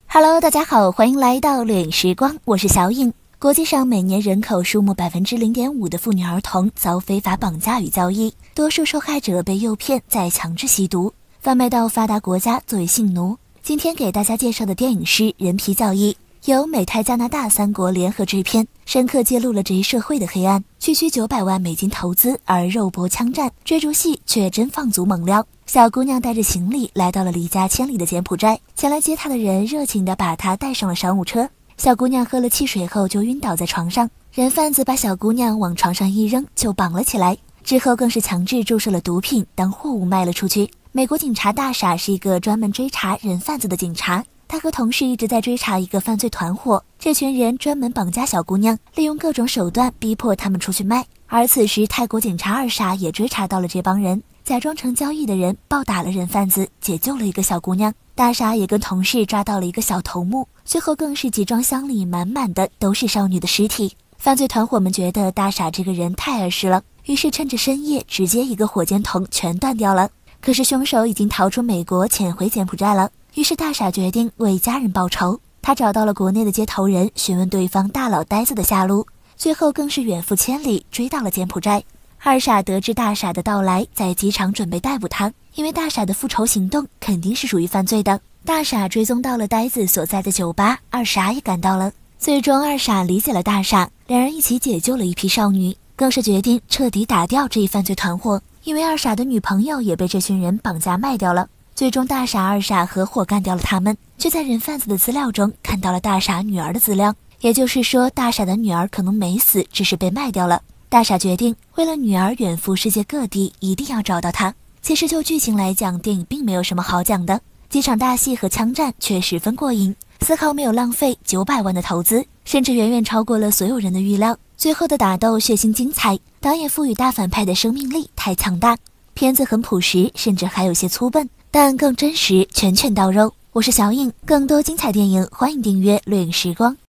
Hello， 大家好，欢迎来到掠影时光，我是小影。国际上每年人口数目0.5%的妇女儿童遭非法绑架与交易，多数受害者被诱骗再强制吸毒，贩卖到发达国家作为性奴。今天给大家介绍的电影是《人皮交易》，由美泰加拿大3国联合制片，深刻揭露了这一社会的黑暗。区区900万美金投资，而肉搏枪战、追逐戏却真放足猛料。小姑娘带着行李来到了离家千里的柬埔寨，前来接她的人热情地把她带上了商务车。小姑娘喝了汽水后就晕倒在床上，人贩子把小姑娘往床上一扔就绑了起来，之后更是强制注射了毒品当货物卖了出去。美国警察大傻是一个专门追查人贩子的警察，他和同事一直在追查一个犯罪团伙，这群人专门绑架小姑娘，利用各种手段逼迫他们出去卖。而此时泰国警察二傻也追查到了这帮人，假装成交易的人暴打了人贩子，解救了一个小姑娘。大傻也跟同事抓到了一个小头目，最后更是集装箱里满满的都是少女的尸体。犯罪团伙们觉得大傻这个人太碍事了，于是趁着深夜直接一个火箭筒全断掉了。可是凶手已经逃出美国潜回柬埔寨了，于是大傻决定为家人报仇。他找到了国内的接头人，询问对方大佬呆子的下落，最后更是远赴千里追到了柬埔寨。二傻得知大傻的到来，在机场准备逮捕他，因为大傻的复仇行动肯定是属于犯罪的。大傻追踪到了呆子所在的酒吧，二傻也赶到了。最终二傻理解了大傻，两人一起解救了一批少女，更是决定彻底打掉这一犯罪团伙，因为二傻的女朋友也被这群人绑架卖掉了。最终大傻二傻合伙干掉了他们，却在人贩子的资料中看到了大傻女儿的资料，也就是说大傻的女儿可能没死，只是被卖掉了。大傻决定为了女儿远赴世界各地，一定要找到她。其实就剧情来讲，电影并没有什么好讲的，几场大戏和枪战却十分过瘾，丝毫没有浪费900万的投资，甚至远远超过了所有人的预料。最后的打斗血腥精彩，导演赋予大反派的生命力太强大。片子很朴实，甚至还有些粗笨，但更真实，拳拳到肉。我是小影，更多精彩电影欢迎订阅掠影时光。